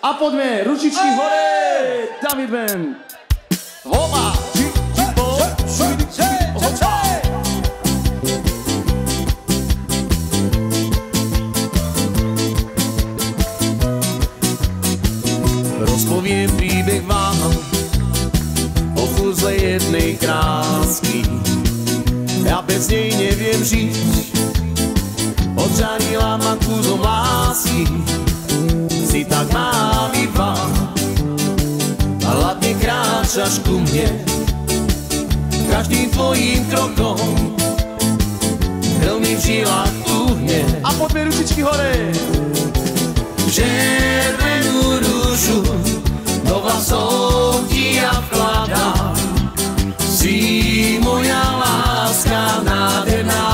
A poďme, ručičky hore! David Band! Hopa! Rozpoviem príbeh vám o kúzle jednej krásky. Ja bez nej neviem žiť, odžarila ma kúzlom lásky. Si tak mávivá a hladne kráčaš ku mne. Každým tvojím krokom krv mi v žilách tuhne. A poďme ručičky hore! Červenú rúžu do vlasov ti ja vkladám. Si moja láska nádherná.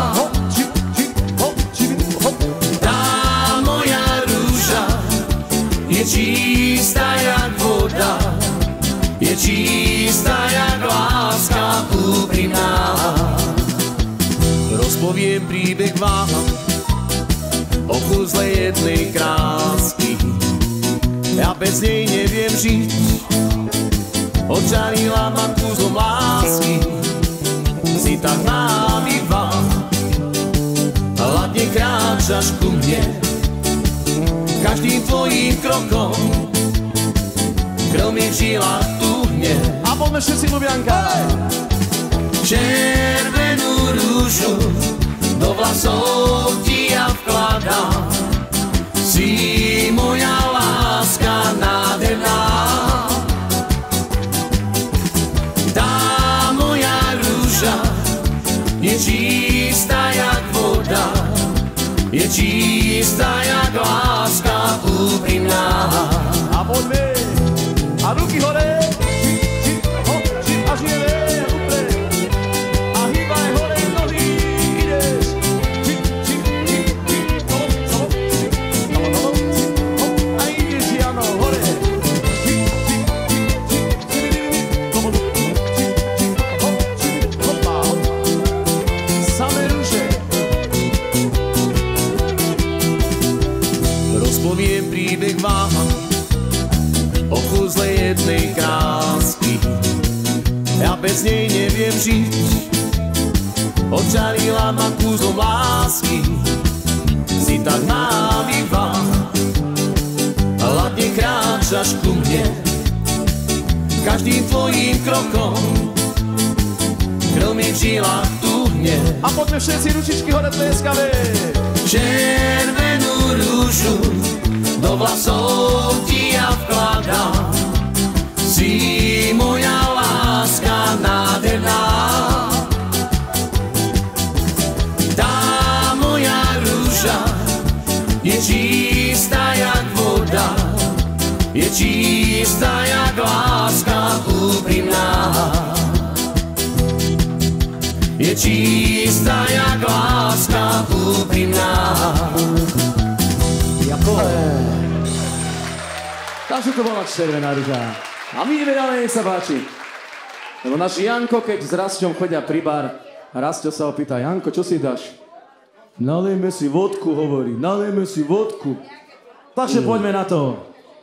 Tá moja rúža je čistá jak voda, je čistá jak láska úprimná. Rozpoviem príbeh vám o kúzle jednej krásky. Ja bez nej neviem žiť, odžarila ma kúzlom lásky. Si tak mávivá a hladne kráčaš ku mne. Každým tvojím krokom krv mi v žilách tuhne. A poďme všetci, Ľubianka! Červenú rúžu do vlasov ti ja vkladám. Si moja láska nádherná. Tá moja rúža je čistá jak voda, je čistá jak láska úprimná. A poďme! A ruky hore! Až jede! Rozpoviem príbeh vám o kúzle jednej krásky. Ja bez nej neviem žiť, odžarila ma kúzlom lásky. Si tak mávivá a hladne kráčaš ku mne. Každým tvojím krokom krv mi v žilách tuhne. A poďme všetci ručičky hore tleskavé. Červenú rúžu do vlasov ti ja vkladám. Si moja láska nádherná. Tá moja rúža je čistá jak voda, je čistá jak láska úprimná. Je čistá jak láska úprimná. Takže to bola červená rúža. A my ideme ďalej, nech sa páči. Lebo náš Janko, keď s Rasťom chodia pri bar, Rasťo sa opýta: Janko, čo si dáš? Nalejme si vodku, hovorí. Nalejme si vodku. Takže poďme na to.